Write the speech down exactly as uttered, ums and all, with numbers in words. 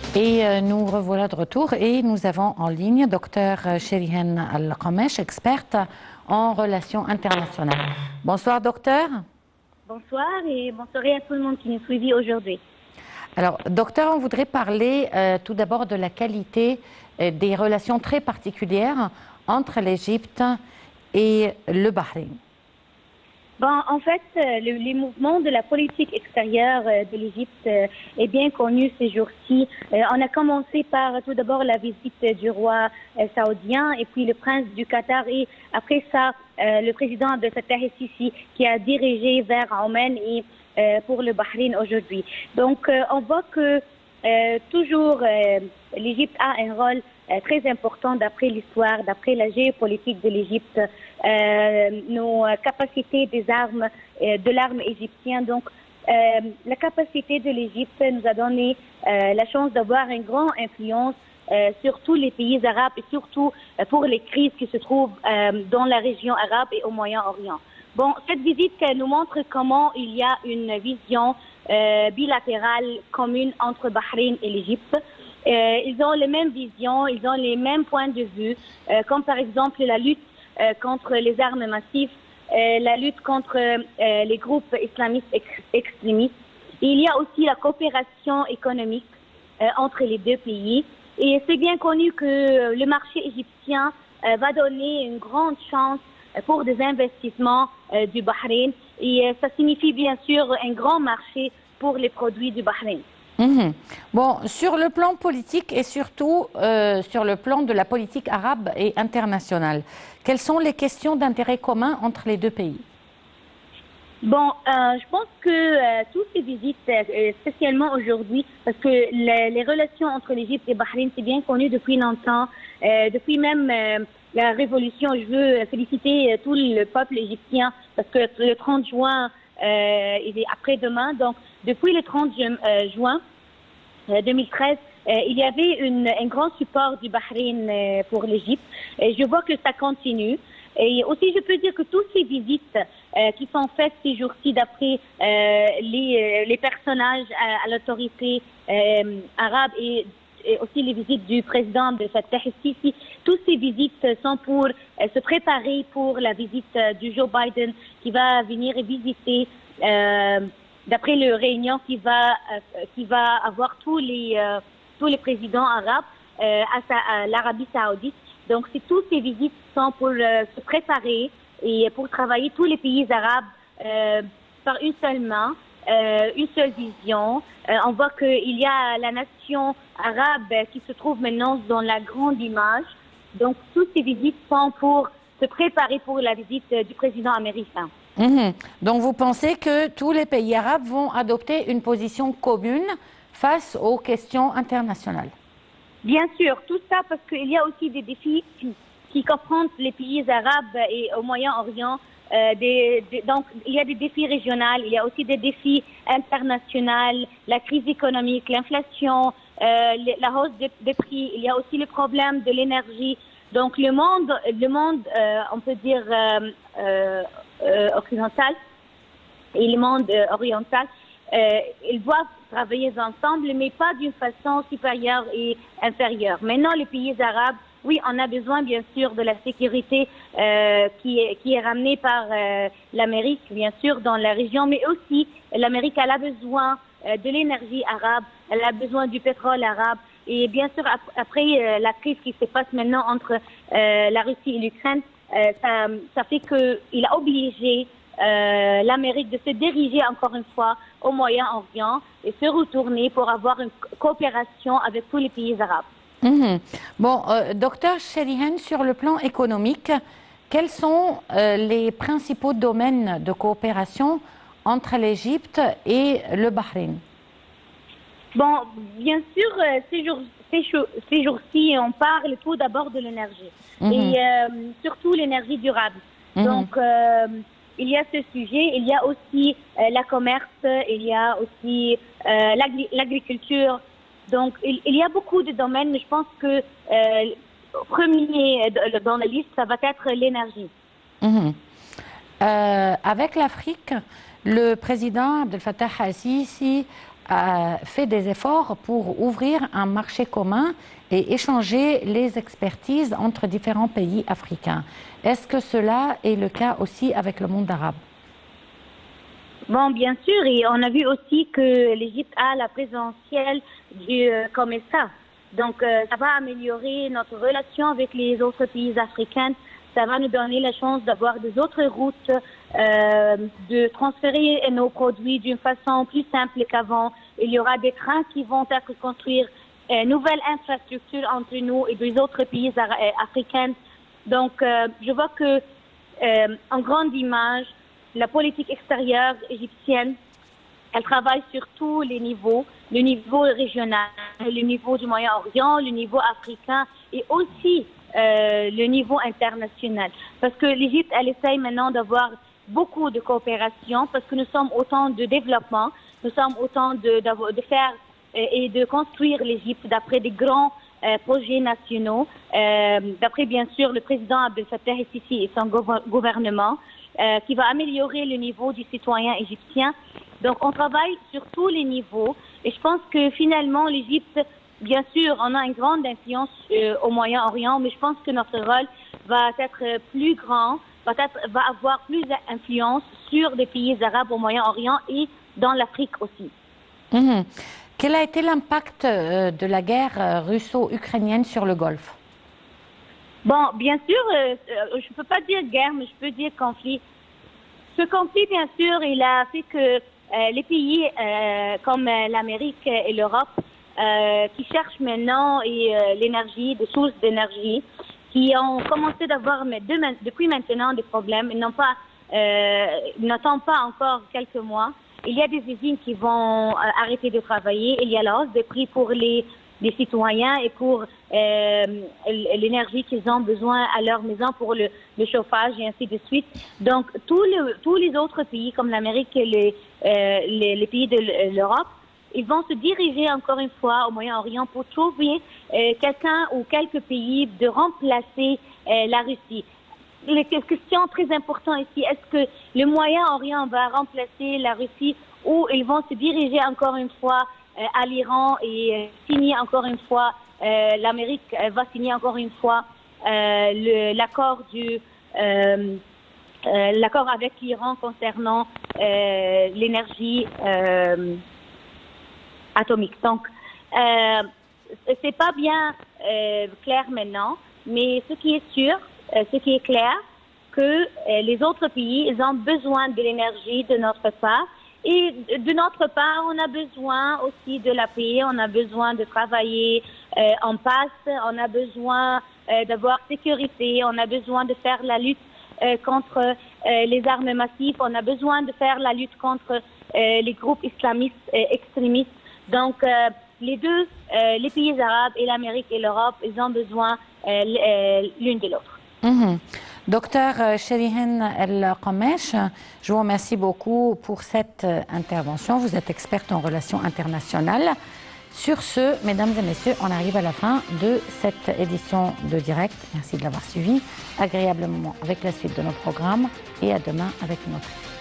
Et euh, nous revoilà de retour et nous avons en ligne Docteur Sherihan Al-Qamesh, experte en relations internationales. Bonsoir docteur. Bonsoir et bonsoir à tout le monde qui nous suit aujourd'hui. Alors docteur, on voudrait parler euh, tout d'abord de la qualité euh, des relations très particulières entre l'Égypte et le Bahreïn. Bon, en fait, le, les mouvements de la politique extérieure de l'Égypte est bien connu ces jours-ci. On a commencé par tout d'abord la visite du roi saoudien et puis le prince du Qatar et après ça, le président Abdel Fattah el-Sisi qui a dirigé vers Oman et pour le Bahreïn aujourd'hui. Donc, on voit que euh, toujours euh, l'Égypte a un rôle euh, très important d'après l'histoire, d'après la géopolitique de l'Égypte, euh, nos capacités des armes, euh, de l'arme égyptienne. Donc, euh, la capacité de l'Égypte nous a donné euh, la chance d'avoir une grande influence euh, sur tous les pays arabes et surtout euh, pour les crises qui se trouvent euh, dans la région arabe et au Moyen-Orient. Bon, cette visite nous montre comment il y a une vision euh, bilatérale commune entre Bahreïn et l'Égypte. Euh, ils ont les mêmes visions, ils ont les mêmes points de vue, euh, comme par exemple la lutte euh, contre les armes massives, euh, la lutte contre euh, les groupes islamistes ex extrémistes. Et il y a aussi la coopération économique euh, entre les deux pays. Et c'est bien connu que le marché égyptien euh, va donner une grande chance pour des investissements euh, du Bahreïn et euh, ça signifie bien sûr un grand marché pour les produits du Bahreïn. Mmh. Bon, sur le plan politique et surtout euh, sur le plan de la politique arabe et internationale, quelles sont les questions d'intérêt commun entre les deux pays? Bon, euh, je pense que euh, toutes ces visites, euh, spécialement aujourd'hui, parce que les, les relations entre l'Égypte et Bahreïn, c'est bien connu depuis longtemps, euh, depuis même euh, la révolution. Je veux féliciter tout le peuple égyptien parce que le trente juin, euh, il est après-demain. Donc, depuis le trente juin deux mille treize, euh, il y avait une, un grand support du Bahreïn euh, pour l'Égypte. Et je vois que ça continue. Et aussi, je peux dire que toutes ces visites euh, qui sont faites ces jours-ci d'après euh, les, les personnages à, à l'autorité euh, arabe et et aussi les visites du président de Fattah el-Sisi. Toutes ces visites sont pour euh, se préparer pour la visite euh, du Joe Biden qui va venir visiter, euh, d'après le réunion qui va, euh, qui va avoir tous les, euh, tous les présidents arabes euh, à, à l'Arabie saoudite. Donc, c'est toutes ces visites sont pour euh, se préparer et pour travailler tous les pays arabes euh, par une seule main. Euh, une seule vision. Euh, on voit qu'il y a la nation arabe qui se trouve maintenant dans la grande image. Donc, toutes ces visites sont pour se préparer pour la visite du président américain. Mmh. Donc, vous pensez que tous les pays arabes vont adopter une position commune face aux questions internationales? Bien sûr, tout ça parce qu'il y a aussi des défis qui, qui confrontent les pays arabes et au Moyen-Orient. Euh, des, des, donc, il y a des défis régionaux, il y a aussi des défis internationaux, la crise économique, l'inflation, euh, la hausse des, des prix, il y a aussi le problème de l'énergie. Donc, le monde, le monde euh, on peut dire, euh, euh, euh, occidental et le monde euh, oriental, euh, ils doivent travailler ensemble, mais pas d'une façon supérieure et inférieure. Maintenant, les pays arabes, oui, on a besoin bien sûr de la sécurité euh, qui, est, qui est ramenée par euh, l'Amérique, bien sûr, dans la région, mais aussi l'Amérique, elle a besoin euh, de l'énergie arabe, elle a besoin du pétrole arabe. Et bien sûr, ap après euh, la crise qui se passe maintenant entre euh, la Russie et l'Ukraine, euh, ça, ça fait qu'il a obligé euh, l'Amérique de se diriger encore une fois au Moyen-Orient et se retourner pour avoir une coopération avec tous les pays arabes. Mmh. Bon, euh, docteur Sherihan, sur le plan économique, quels sont euh, les principaux domaines de coopération entre l'Égypte et le Bahreïn? Bon, bien sûr, euh, ces jours-ci, ces jours-ci, on parle tout d'abord de l'énergie mmh. et euh, surtout l'énergie durable. Mmh. Donc, euh, il y a ce sujet, il y a aussi euh, la commerce, il y a aussi euh, l'agriculture. Donc, il, il y a beaucoup de domaines, mais je pense que euh, premier dans la liste, ça va être l'énergie. Mmh. Euh, avec l'Afrique, le président Abdel Fattah el-Sisi a fait des efforts pour ouvrir un marché commun et échanger les expertises entre différents pays africains. Est-ce que cela est le cas aussi avec le monde arabe? Bon, bien sûr, et on a vu aussi que l'Égypte a la présidentielle du euh, COMESA. Donc, euh, ça va améliorer notre relation avec les autres pays africains. Ça va nous donner la chance d'avoir des autres routes, euh, de transférer nos produits d'une façon plus simple qu'avant. Il y aura des trains qui vont être construits, euh, nouvelles infrastructures entre nous et les autres pays africains. Donc, euh, je vois que, euh, en grande image, la politique extérieure égyptienne, elle travaille sur tous les niveaux, le niveau régional, le niveau du Moyen-Orient, le niveau africain et aussi euh, le niveau international. Parce que l'Égypte, elle essaye maintenant d'avoir beaucoup de coopération parce que nous sommes autant de développement, nous sommes autant de, de, de faire et de construire l'Égypte d'après des grands euh, projets nationaux, euh, d'après bien sûr le président Abdel Fattah el-Sisi et son gouvernement, Euh, qui va améliorer le niveau du citoyen égyptien. Donc, on travaille sur tous les niveaux et je pense que finalement, l'Égypte, bien sûr, on a une grande influence euh, au Moyen-Orient, mais je pense que notre rôle va être plus grand, va, être, va avoir plus d'influence sur les pays arabes au Moyen-Orient et dans l'Afrique aussi. Mmh. Quel a été l'impact euh, de la guerre russo-ukrainienne sur le Golfe? Bon, bien sûr, euh, je ne peux pas dire guerre, mais je peux dire conflit. Ce conflit, bien sûr, il a fait que euh, les pays euh, comme l'Amérique et l'Europe, euh, qui cherchent maintenant et, euh, l'énergie, des sources d'énergie, qui ont commencé d'avoir depuis maintenant des problèmes. Ils n'ont pas, euh, n'attendent pas encore quelques mois. Il y a des usines qui vont euh, arrêter de travailler. Il y a la hausse des prix pour les des citoyens et pour euh, l'énergie qu'ils ont besoin à leur maison pour le, le chauffage et ainsi de suite. Donc, tous, le, tous les autres pays comme l'Amérique et les, euh, les, les pays de l'Europe, ils vont se diriger encore une fois au Moyen-Orient pour trouver euh, quelqu'un ou quelques pays de remplacer euh, la Russie. La question très importante ici, est-ce que le Moyen-Orient va remplacer la Russie ou ils vont se diriger encore une fois à l'Iran et signer encore une fois, euh, l'Amérique va signer encore une fois euh, l'accord du euh, euh, l'accord avec l'Iran concernant euh, l'énergie euh, atomique. Donc, euh, c'est pas bien euh, clair maintenant, mais ce qui est sûr, euh, ce qui est clair, que euh, les autres pays, ils ont besoin de l'énergie de notre part. Et de notre part, on a besoin aussi de la paix, on a besoin de travailler euh, en pace, on a besoin euh, d'avoir sécurité, on a besoin de faire la lutte euh, contre euh, les armes massives, on a besoin de faire la lutte contre euh, les groupes islamistes et extrémistes. Donc, euh, les deux, euh, les pays arabes et l'Amérique et l'Europe, ils ont besoin euh, l'une de l'autre. Mmh. Docteur Sherihan El-Qamesh, je vous remercie beaucoup pour cette intervention. Vous êtes experte en relations internationales. Sur ce, mesdames et messieurs, on arrive à la fin de cette édition de Direct. Merci de l'avoir suivi. Agréable moment avec la suite de nos programmes et à demain avec une autre.